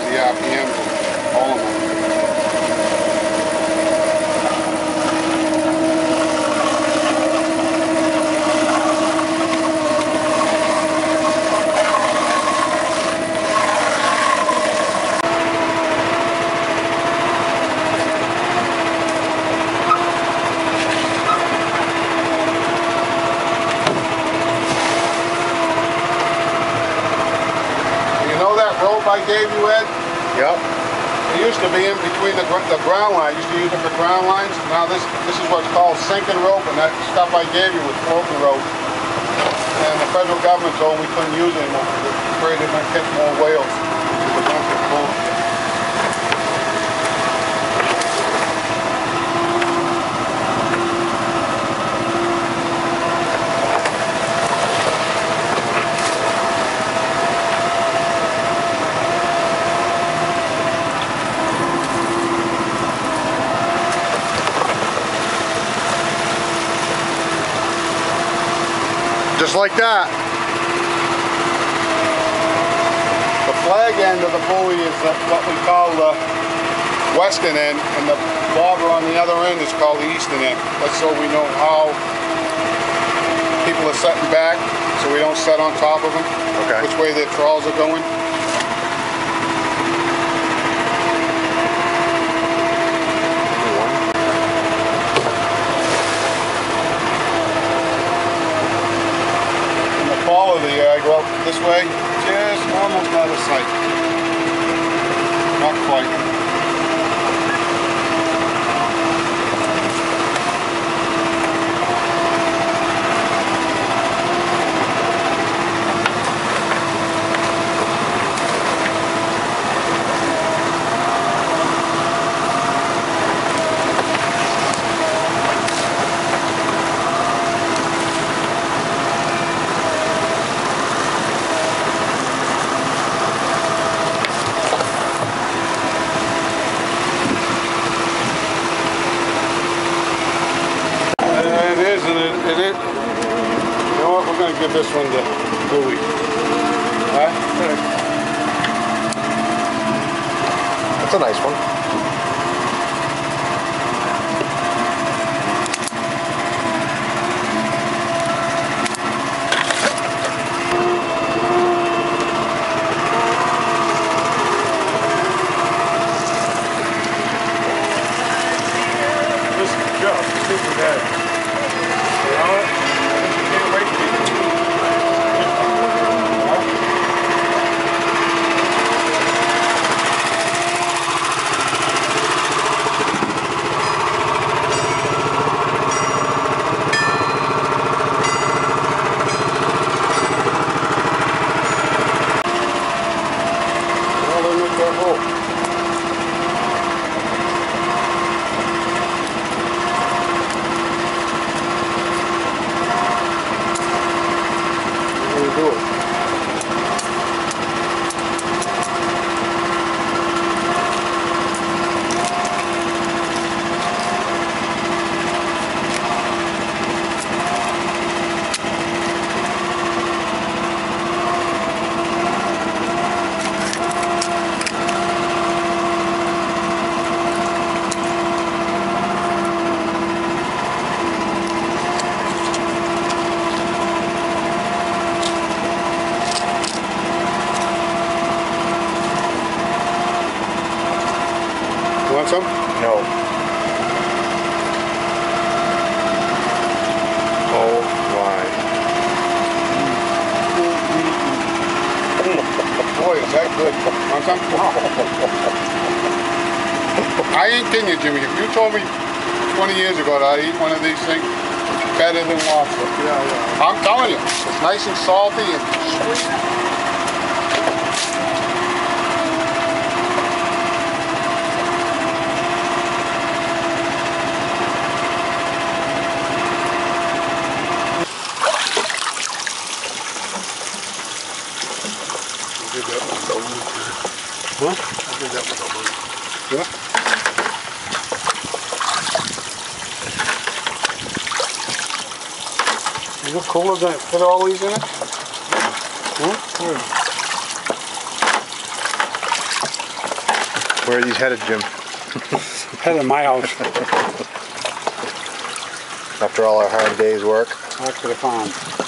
the RPMs and all of them. I gave you, Ed? Yep. It used to be in between the ground line. I used to use it for ground lines. Now this is what's called sinking rope, and that stuff I gave you was floating rope. And the federal government told me we couldn't use it anymore because they're afraid they're going to catch more whales. Just like that. The flag end of the buoy is what we call the western end, and the bobber on the other end is called the eastern end. That's so we know how people are setting back, so we don't set on top of them. Okay. Which way their trawls are going. Follow the I go up this way, just almost out of sight. Not quite. You know what? We're going to give this one the buoy. Huh? That's a nice one. This is just super bad. You want some? No. Oh my. Boy, is that good. Want some? I ain't kidding you, Jimmy. If you told me 20 years ago that I'd eat one of these things, better than lobster. Yeah. I'm telling you, it's nice and salty and sweet. Huh? I think that was over. Yeah? Is it cooler than it fit all these in it? Hmm? Where are these headed, Jim? Headed to my house. After all our hard days' work. Back to the farm.